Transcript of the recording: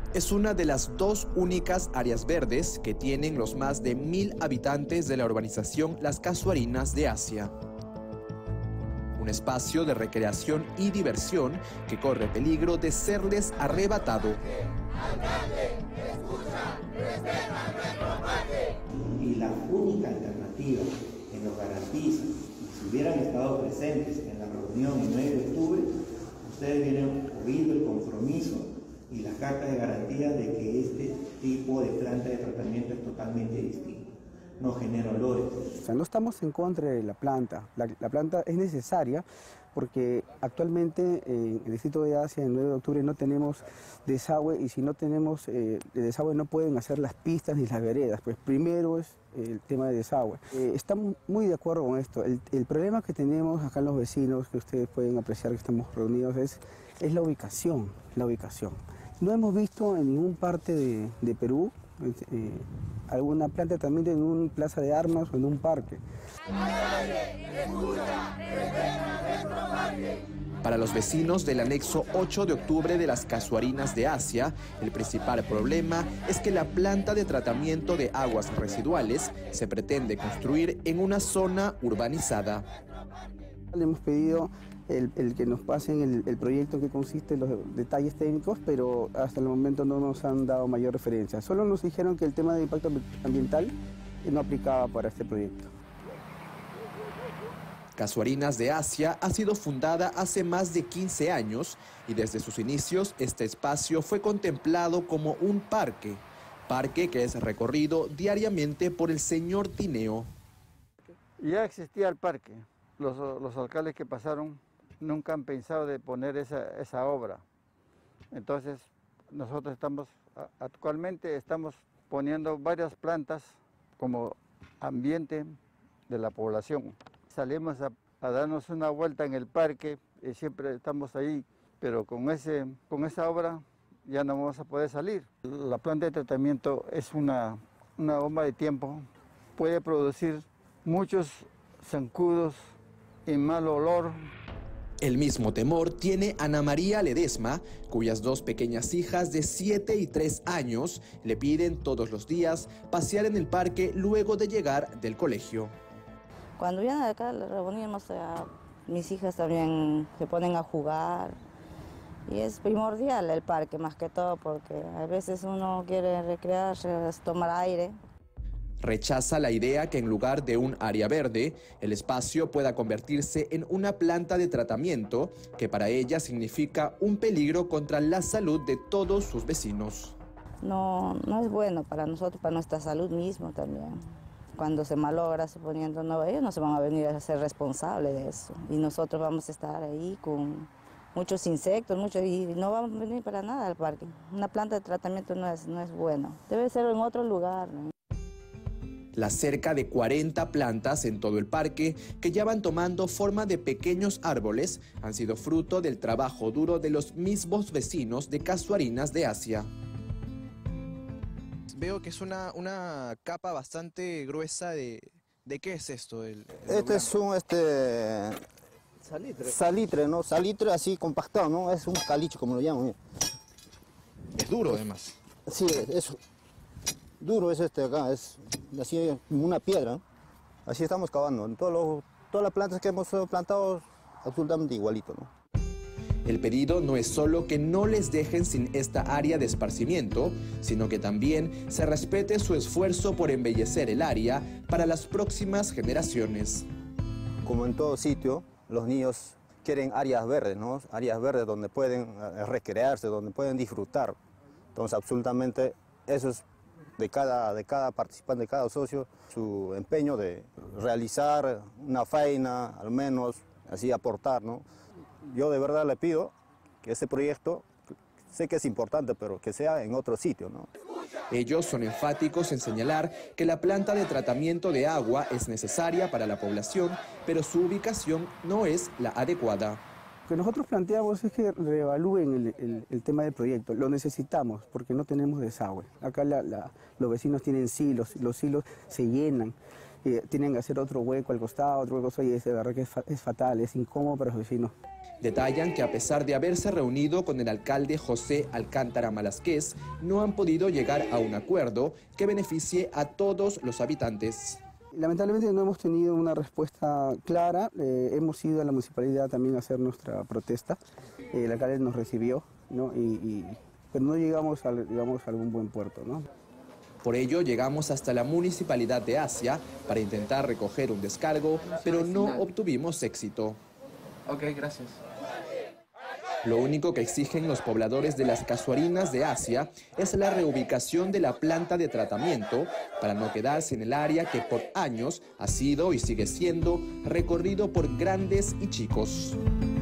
Es una de las dos únicas áreas verdes que tienen los más de 1000 habitantes de la urbanización Las Casuarinas de Asia. Un espacio de recreación y diversión que corre peligro de serles arrebatado. Y la única alternativa que nos garantiza, si hubieran estado presentes en la reunión el 9 de octubre, ustedes hubieran oído el compromiso y la carta de garantía de que este tipo de planta de tratamiento es totalmente distinto. No genera olores. O sea, no estamos en contra de la planta. La planta es necesaria porque actualmente en el distrito de Asia, el 9 de octubre, no tenemos desagüe, y si no tenemos desagüe no pueden hacer las pistas ni las veredas. Pues primero es el tema de desagüe. Estamos muy de acuerdo con esto. El problema que tenemos acá los vecinos, que ustedes pueden apreciar que estamos reunidos, es la ubicación. No hemos visto en ninguna parte de Perú alguna planta también en una plaza de armas o en un parque. Para los vecinos del anexo 8 de octubre de Las Casuarinas de Asia, el principal problema es que la planta de tratamiento de aguas residuales se pretende construir en una zona urbanizada. Le hemos pedido el que nos pasen el proyecto, en que consiste, los detalles técnicos, pero hasta el momento no nos han dado mayor referencia. Solo nos dijeron que el tema de impacto ambiental no aplicaba para este proyecto. Casuarinas de Asia ha sido fundada hace más de 15 años y desde sus inicios este espacio fue contemplado como un parque que es recorrido diariamente por el señor Tineo. Ya existía el parque. Los alcaldes que pasaron nunca han pensado de poner esa obra. Entonces, nosotros actualmente estamos poniendo varias plantas como ambiente de la población. Salimos a darnos una vuelta en el parque y siempre estamos ahí, pero con esa obra ya no vamos a poder salir. La planta de tratamiento es una bomba de tiempo, puede producir muchos zancudos y mal olor. El mismo temor tiene Ana María Ledesma, cuyas dos pequeñas hijas de 7 y 3 años le piden todos los días pasear en el parque luego de llegar del colegio. Cuando vienen acá, reunimos mis hijas también se ponen a jugar. Y es primordial el parque, más que todo, porque a veces uno quiere recrearse, tomar aire. Rechaza la idea que en lugar de un área verde, el espacio pueda convertirse en una planta de tratamiento que para ella significa un peligro contra la salud de todos sus vecinos. No es bueno para nosotros, para nuestra salud misma también. Cuando se malogra, suponiendo, no, ellos no se van a venir a ser responsables de eso. Y nosotros vamos a estar ahí con muchos insectos, y no vamos a venir para nada al parque. Una planta de tratamiento no es bueno. Debe ser en otro lugar, ¿no? Las cerca de 40 plantas en todo el parque, que ya van tomando forma de pequeños árboles, han sido fruto del trabajo duro de los mismos vecinos de Casuarinas de Asia. Veo que es una capa bastante gruesa de ¿qué es esto? Este es un salitre, ¿no? Salitre así compactado, ¿no? Es un caliche, como lo llaman. Es duro, además. Sí, es duro, es acá, es así como una piedra. Así estamos cavando. En todas las plantas que hemos plantado, absolutamente igualito, ¿no? El pedido no es solo que no les dejen sin esta área de esparcimiento, sino que también se respete su esfuerzo por embellecer el área para las próximas generaciones. Como en todo sitio, los niños quieren áreas verdes, ¿no? Áreas verdes donde pueden recrearse, donde pueden disfrutar. Entonces, absolutamente, eso es de cada participante, de cada socio, su empeño de realizar una faena, al menos, así aportar, ¿no? Yo de verdad le pido que ese proyecto, sé que es importante, pero que sea en otro sitio, ¿no? Ellos son enfáticos en señalar que la planta de tratamiento de agua es necesaria para la población, pero su ubicación no es la adecuada. Lo que nosotros planteamos es que reevalúen el tema del proyecto. Lo necesitamos porque no tenemos desagüe. Acá los vecinos tienen silos, los silos se llenan. tienen que hacer otro hueco al costado, y de verdad que es fatal, es incómodo para los vecinos. Detallan que a pesar de haberse reunido con el alcalde José Alcántara Malasquez, no han podido llegar a un acuerdo que beneficie a todos los habitantes. Lamentablemente no hemos tenido una respuesta clara, hemos ido a la municipalidad también a hacer nuestra protesta, el alcalde nos recibió, ¿no? Pero no llegamos a algún buen puerto, ¿no? Por ello llegamos hasta la municipalidad de Asia para intentar recoger un descargo, pero no obtuvimos éxito. Ok, gracias. Lo único que exigen los pobladores de las Casuarinas de Asia es la reubicación de la planta de tratamiento para no quedarse en el área que por años ha sido y sigue siendo recorrido por grandes y chicos.